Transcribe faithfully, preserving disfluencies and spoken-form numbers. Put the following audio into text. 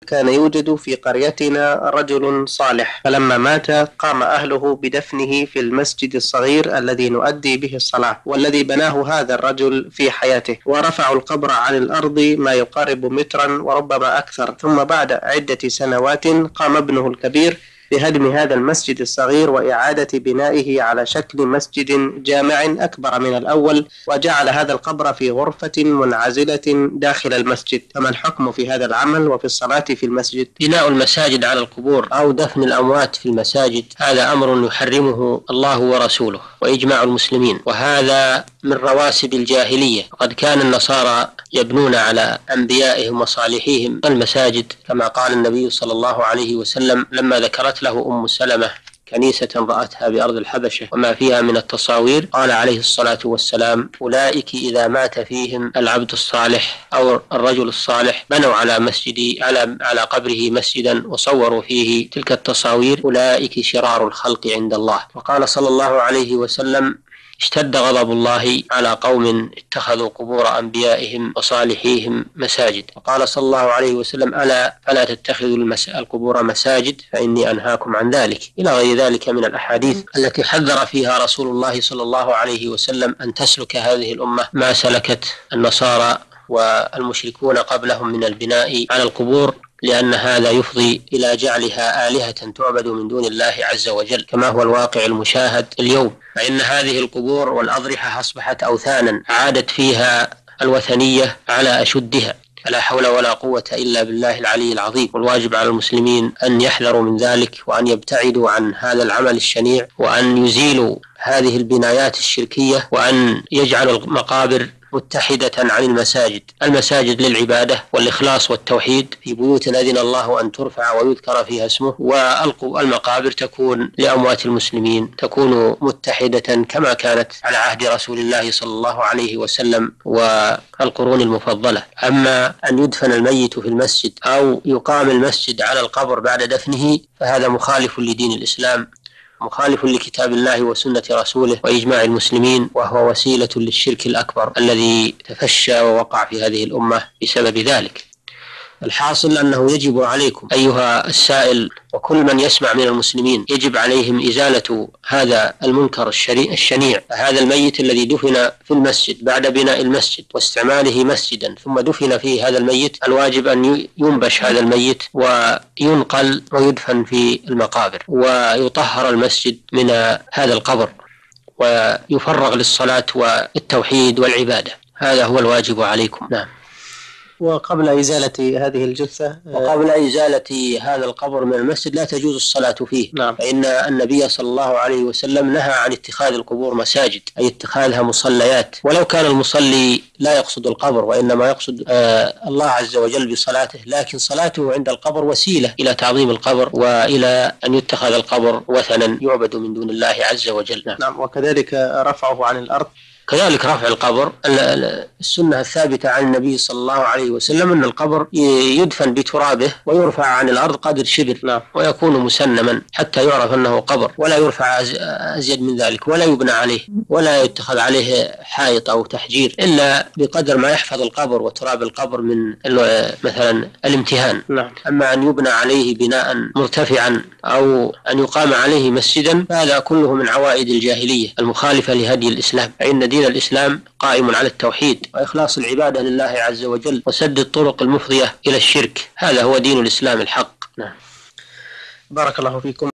كان يوجد في قريتنا رجل صالح، فلما مات قام أهله بدفنه في المسجد الصغير الذي نؤدي به الصلاة، والذي بناه هذا الرجل في حياته، ورفعوا القبر عن الأرض ما يقارب مترا وربما أكثر. ثم بعد عدة سنوات قام ابنه الكبير بهدم هذا المسجد الصغير وإعادة بنائه على شكل مسجد جامع أكبر من الأول، وجعل هذا القبر في غرفة منعزلة داخل المسجد. فما الحكم في هذا العمل وفي الصلاة في المسجد؟ بناء المساجد على القبور أو دفن الأموات في المساجد هذا أمر يحرمه الله ورسوله وإجماع المسلمين، وهذا من رواسب الجاهلية. قد كان النصارى يبنون على أنبيائهم وصالحيهم المساجد، كما قال النبي صلى الله عليه وسلم لما ذكرت له أم سلمة كنيسة رأتها بأرض الحبشة وما فيها من التصاوير، قال عليه الصلاة والسلام: أولئك إذا مات فيهم العبد الصالح أو الرجل الصالح بنوا على مسجد على على قبره مسجدا وصوروا فيه تلك التصاوير، أولئك شرار الخلق عند الله. وقال صلى الله عليه وسلم: اشتد غضب الله على قوم اتخذوا قبور أنبيائهم وصالحيهم مساجد. وقال صلى الله عليه وسلم: ألا فلا تتخذوا القبور مساجد فإني أنهاكم عن ذلك، إلى غير ذلك من الأحاديث التي حذر فيها رسول الله صلى الله عليه وسلم أن تسلك هذه الأمة ما سلكت النصارى والمشركون قبلهم من البناء على القبور، لأن هذا يفضي إلى جعلها آلهة تعبد من دون الله عز وجل، كما هو الواقع المشاهد اليوم. فإن هذه القبور والأضرحة أصبحت أوثانا عادت فيها الوثنية على أشدها، فلا حول ولا قوة إلا بالله العلي العظيم. والواجب على المسلمين أن يحذروا من ذلك وأن يبتعدوا عن هذا العمل الشنيع، وأن يزيلوا هذه البنايات الشركية، وأن يجعلوا المقابر متحدة عن المساجد. المساجد للعبادة والإخلاص والتوحيد في بيوت أذن الله أن ترفع ويذكر فيها اسمه، والمقابر تكون لأموات المسلمين تكون متحدة كما كانت على عهد رسول الله صلى الله عليه وسلم والقرون المفضلة. أما أن يدفن الميت في المسجد أو يقام المسجد على القبر بعد دفنه فهذا مخالف لدين الإسلام، مخالف لكتاب الله وسنة رسوله وإجماع المسلمين، وهو وسيلة للشرك الأكبر الذي تفشى ووقع في هذه الأمة بسبب ذلك. الحاصل أنه يجب عليكم أيها السائل وكل من يسمع من المسلمين، يجب عليهم إزالة هذا المنكر الشنيع. هذا الميت الذي دفن في المسجد بعد بناء المسجد واستعماله مسجدا ثم دفن فيه هذا الميت، الواجب أن ينبش هذا الميت وينقل ويدفن في المقابر، ويطهر المسجد من هذا القبر ويفرغ للصلاة والتوحيد والعبادة. هذا هو الواجب عليكم. نعم. وقبل إزالة هذه الجثة وقبل إزالة هذا القبر من المسجد لا تجوز الصلاة فيه. نعم. فإن النبي صلى الله عليه وسلم نهى عن اتخاذ القبور مساجد، أي اتخاذها مصليات، ولو كان المصلي لا يقصد القبر وإنما يقصد آه الله عز وجل بصلاته، لكن صلاته عند القبر وسيلة إلى تعظيم القبر وإلى أن يتخذ القبر وثنا يعبد من دون الله عز وجل. نعم. نعم. وكذلك رفعه عن الأرض، كذلك رفع القبر. السنة الثابتة عن النبي صلى الله عليه وسلم أن القبر يدفن بترابه ويرفع عن الأرض قدر شبر. نعم. ويكون مسنما حتى يعرف أنه قبر، ولا يرفع أزيد من ذلك، ولا يبنى عليه، ولا يتخذ عليه حائط أو تحجير إلا بقدر ما يحفظ القبر وتراب القبر من مثلا الامتهان. نعم. أما أن يبنى عليه بناء مرتفعا أو أن يقام عليه مسجدا فهذا كله من عوائد الجاهلية المخالفة لهدي الإسلام. فإن دين الإسلام قائم على التوحيد وإخلاص العبادة لله عز وجل وسد الطرق المفضية إلى الشرك، هذا هو دين الإسلام الحق. نعم. بارك الله فيكم.